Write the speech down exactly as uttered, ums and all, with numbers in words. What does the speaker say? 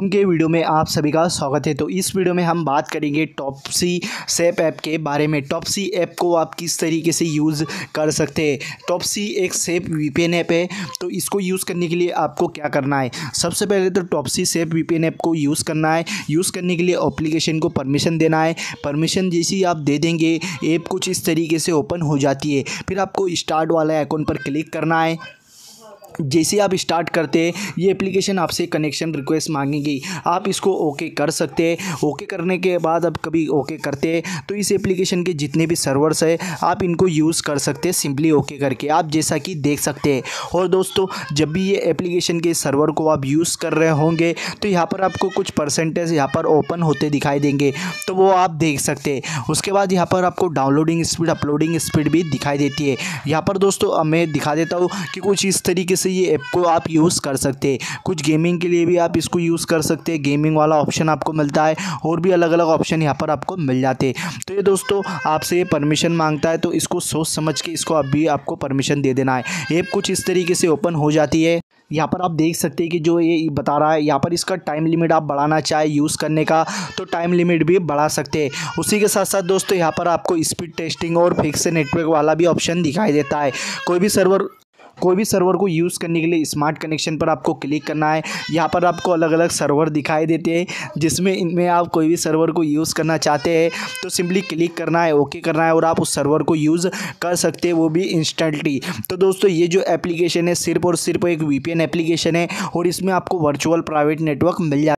Welcome के video में आप सभी का स्वागत है। तो इस वीडियो में हम बात करेंगे टॉपसी सेप ऐप के बारे में। टॉपसी ऐप को आप किस तरीके से यूज़ कर सकते हैं। टॉपसी एक सेप वीपीएन ऐप है, तो इसको यूज़ करने के लिए आपको क्या करना है। सबसे पहले तो टॉपसी सेप वीपीएन ऐप को यूज़ करना है। यूज़ करने के लिए एप्लीकेशन को परमिशन देना है। परमिशन जैसे ही आप दे देंगे ऐप कुछ इस तरीके से ओपन हो जाती है। फिर आपको स्टार्ट वाला आइकॉन पर क्लिक करना है। जैसे आप स्टार्ट करते हैं ये एप्लीकेशन आपसे कनेक्शन रिक्वेस्ट मांगेगी, आप इसको ओके कर सकते हैं। ओके करने के बाद अब कभी ओके करते हैं तो इस एप्लीकेशन के जितने भी सर्वर्स है आप इनको यूज़ कर सकते हैं सिंपली ओके करके, आप जैसा कि देख सकते हैं। और दोस्तों जब भी ये एप्लीकेशन के सर्वर को आप यूज़ कर रहे होंगे तो यहाँ पर आपको कुछ परसेंटेज यहाँ पर ओपन होते दिखाई देंगे, तो वो आप देख सकते हैं। उसके बाद यहाँ पर आपको डाउनलोडिंग स्पीड, अपलोडिंग स्पीड भी दिखाई देती है। यहाँ पर दोस्तों मैं दिखा देता हूँ कि कुछ इस तरीके से ये ऐप को आप यूज़ कर सकते हैं। कुछ गेमिंग के लिए भी आप इसको यूज़ कर सकते हैं, गेमिंग वाला ऑप्शन आपको मिलता है और भी अलग अलग ऑप्शन यहाँ पर आपको मिल जाते हैं। तो ये दोस्तों आपसे ये परमिशन मांगता है, तो इसको सोच समझ के इसको अभी आपको परमिशन दे देना है। ऐप कुछ इस तरीके से ओपन हो जाती है। यहाँ पर आप देख सकते हैं कि जो ये बता रहा है, यहाँ पर इसका टाइम लिमिट आप बढ़ाना चाहे यूज़ करने का तो टाइम लिमिट भी बढ़ा सकते हैं। उसी के साथ साथ दोस्तों यहाँ पर आपको स्पीड टेस्टिंग और फिक्स नेटवर्क वाला भी ऑप्शन दिखाई देता है। कोई भी सर्वर कोई भी सर्वर को यूज़ करने के लिए स्मार्ट कनेक्शन पर आपको क्लिक करना है। यहाँ पर आपको अलग अलग सर्वर दिखाई देते हैं, जिसमें इनमें आप कोई भी सर्वर को यूज़ करना चाहते हैं तो सिंपली क्लिक करना है, ओके करना है और आप उस सर्वर को यूज़ कर सकते हैं, वो भी इंस्टेंटली। तो दोस्तों ये जो एप्लीकेशन है सिर्फ और सिर्फ एक वीपीएन एप्लीकेशन है और इसमें आपको वर्चुअल प्राइवेट नेटवर्क मिल जाता है।